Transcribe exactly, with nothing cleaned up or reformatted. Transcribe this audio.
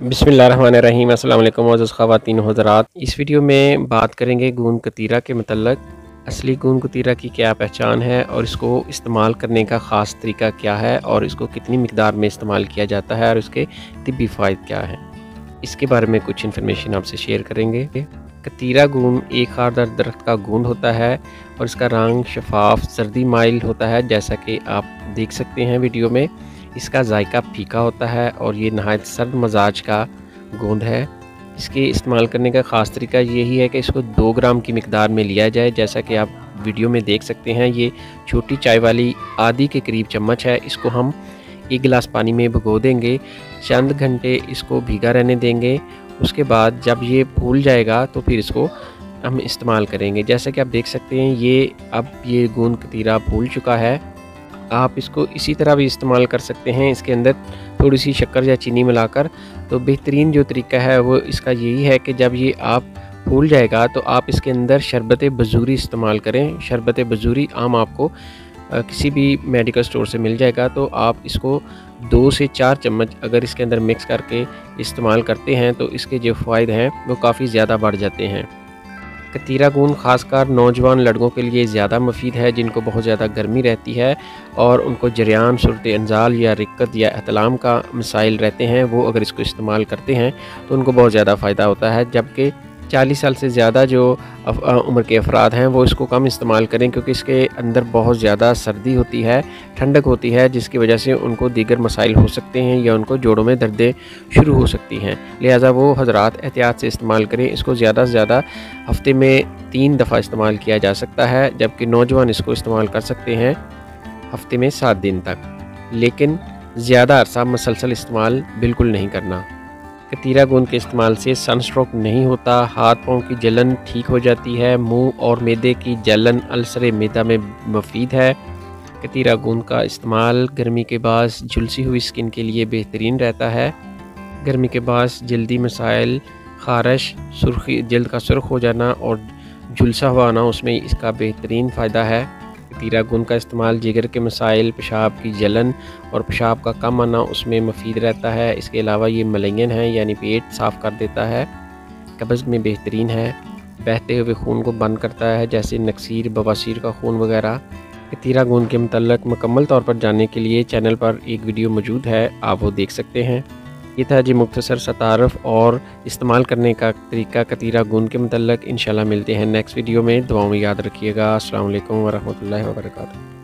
बिस्मिल्लाहिर्रहमानिर्रहीम। अस्सलाम वालेकुम मोअज़्ज़ज़ ख़वातीन व हज़रात। इस वीडियो में बात करेंगे गूंद कतीरा के मतलब असली गूंद कतीरा की क्या पहचान है और इसको इस्तेमाल करने का ख़ास तरीका क्या है और इसको कितनी मिकदार में इस्तेमाल किया जाता है और इसके तिब्बी फ़ायदे क्या हैं, इसके बारे में कुछ इन्फॉर्मेशन आपसे शेयर करेंगे। कतीरा गूंद एक खारदार दरख्त का गूंद होता है और इसका रंग शफाफ सर्दी माइल होता है, जैसा कि आप देख सकते हैं वीडियो में। इसका जायका फीका होता है और ये नहायत सर्द मजाज का गूंद है। इसके इस्तेमाल करने का ख़ास तरीका यही है कि इसको दो ग्राम की मिकदार में लिया जाए, जैसा कि आप वीडियो में देख सकते हैं। ये छोटी चाय वाली आधी के करीब चम्मच है। इसको हम एक गिलास पानी में भिगो देंगे, चंद घंटे इसको भीगा रहने देंगे। उसके बाद जब ये फूल जाएगा तो फिर इसको हम इस्तेमाल करेंगे। जैसा कि आप देख सकते हैं ये अब ये गूंद कतीरा फूल चुका है। आप इसको इसी तरह भी इस्तेमाल कर सकते हैं, इसके अंदर थोड़ी सी शक्कर या चीनी मिलाकर। तो बेहतरीन जो तरीका है वो इसका यही है कि जब ये आप फूल जाएगा तो आप इसके अंदर शरबत बजूरी इस्तेमाल करें। शरबत बजूरी आम आपको किसी भी मेडिकल स्टोर से मिल जाएगा। तो आप इसको दो से चार चम्मच अगर इसके अंदर मिक्स करके इस्तेमाल करते हैं तो इसके जो फ़ायदे हैं वो काफ़ी ज़्यादा बढ़ जाते हैं। कतीरा गूंद ख़ासकर नौजवान लड़कों के लिए ज़्यादा मुफीद है, जिनको बहुत ज़्यादा गर्मी रहती है और उनको जरियान सूरत अंजाल या रिक्कत या एहतलाम का मसाइल रहते हैं। वो अगर इसको इस्तेमाल करते हैं तो उनको बहुत ज़्यादा फ़ायदा होता है। जबकि चालीस साल से ज़्यादा जो उम्र के अफराद हैं वो इसको कम इस्तेमाल करें, क्योंकि इसके अंदर बहुत ज़्यादा सर्दी होती है, ठंडक होती है, जिसकी वजह से उनको दीगर मसाइल हो सकते हैं या उनको जोड़ों में दर्दें शुरू हो सकती हैं। लिहाजा वो हज़रात एहतियात से इस्तेमाल करें। इसको ज़्यादा से ज़्यादा हफ्ते में तीन दफ़ा इस्तेमाल किया जा सकता है, जबकि नौजवान इसको इस्तेमाल कर सकते हैं हफ्ते में सात दिन तक, लेकिन ज़्यादा अरसा मुसलसल इस्तेमाल बिल्कुल नहीं करना। कतीरा गूंद के इस्तेमाल से सनस्ट्रोक नहीं होता, हाथ पाँव की जलन ठीक हो जाती है, मुंह और मैदे की जलन अल्सर मैदा में मुफीद है। कतीरा गूंद का इस्तेमाल गर्मी के बाद झुलसी हुई स्किन के लिए बेहतरीन रहता है। गर्मी के बाद जल्दी मसाइल, ख़ारिश, सुर्खी, जल्द का सुर्ख हो जाना और झुलसा हुआ आना, उसमें इसका बेहतरीन फ़ायदा है। कतीरा गूंद का इस्तेमाल जिगर के मसाइल, पेशाब की जलन और पेशाब का कम आना, उसमें मुफीद रहता है। इसके अलावा ये मलयन है, यानी पेट साफ़ कर देता है, कब्ज़ में बेहतरीन है, बहते हुए खून को बंद करता है, जैसे नक्सीर, बवासीर का खून वगैरह। कतीरा गूंद के मतलब मुकम्मल तौर पर जानने के लिए चैनल पर एक वीडियो मौजूद है, आप वो देख सकते हैं। ये था जी मुख्तसर सा तारुफ और इस्तेमाल करने का तरीका कतीरा गूंद के मतलब। इंशाल्लाह मिलते हैं नेक्स्ट वीडियो में। दुआओं में याद रखिएगा। अस्सलाम वालेकुम व रहमतुल्लाहि व बरकातुहू।